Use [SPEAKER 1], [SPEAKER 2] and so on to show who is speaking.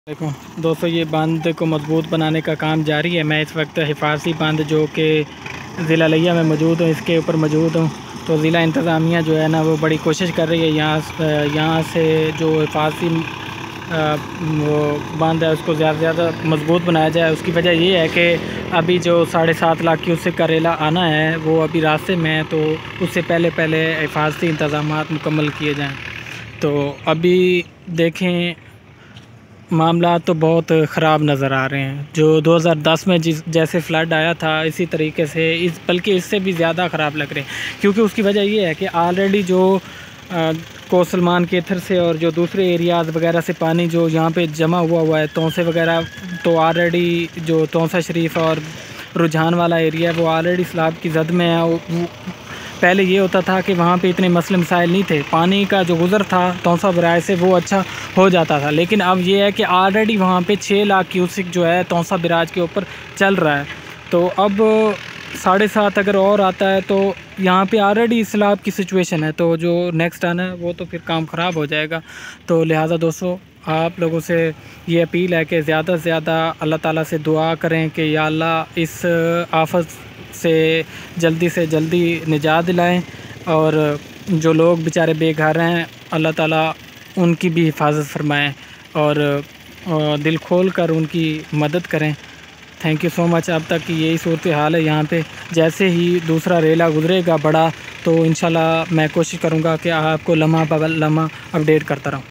[SPEAKER 1] देखो दोस्तों, ये बांध को मजबूत बनाने का काम जारी है। मैं इस वक्त हिफाजी बांध जो कि ज़िला लिया में मौजूद हूँ, इसके ऊपर मौजूद हूँ। तो ज़िला इंतज़ामिया जो है ना, वो बड़ी कोशिश कर रही है यहाँ से जो हिफाजी वो बांध है उसको ज़्यादा से ज़्यादा मजबूत बनाया जाए। उसकी वजह ये है कि अभी जो 7.5 लाख क्यूसेक का रेला आना है वो अभी रास्ते में है, तो उससे पहले हिफाजती इंतज़ामात मुकम्मल किए जाएँ। तो अभी देखें, मामला तो बहुत ख़राब नज़र आ रहे हैं। जो 2010 में जैसे फ़्लड आया था, इसी तरीके से बल्कि इससे भी ज़्यादा ख़राब लग रहे हैं। क्योंकि उसकी वजह ये है कि ऑलरेडी जो कोसलमान केथर से और जो दूसरे एरियाज़ वगैरह से पानी जो यहाँ पे जमा हुआ है, तोसे वगैरह, तो ऑलरेडी जो तोसा शरीफ और रुझान वाला एरिया है वो ऑलरेडी सैलाब की जद में है। पहले ये होता था कि वहाँ पे इतने मसले मसाइल नहीं थे, पानी का जो गुज़र था तौसा बराए से वो अच्छा हो जाता था। लेकिन अब ये है कि ऑलरेडी वहाँ पे 6 लाख क्यूसिक जो है तौसा बराज के ऊपर चल रहा है। तो अब 7.5 अगर और आता है तो यहाँ पे ऑलरेडी सैलाब की सिचुएशन है, तो जो नेक्स्ट आना है वो तो फिर काम ख़राब हो जाएगा। तो लिहाजा दोस्तों, आप लोगों से ये अपील है कि ज़्यादा से ज़्यादा अल्लाह ताला से दुआ करें कि या अल्लाह इस आफत से जल्दी निजात दिलाएं, और जो लोग बेचारे बेघर हैं अल्लाह ताला उनकी भी हिफाजत फरमाएं और दिल खोल कर उनकी मदद करें। Thank you so much. अब तक की यही सूरत हाल है यहाँ पे। जैसे ही दूसरा रेला गुजरेगा बड़ा, तो इंशाल्लाह मैं कोशिश करूँगा कि आपको लम्हा ब लम्हा अपडेट करता रहूँ।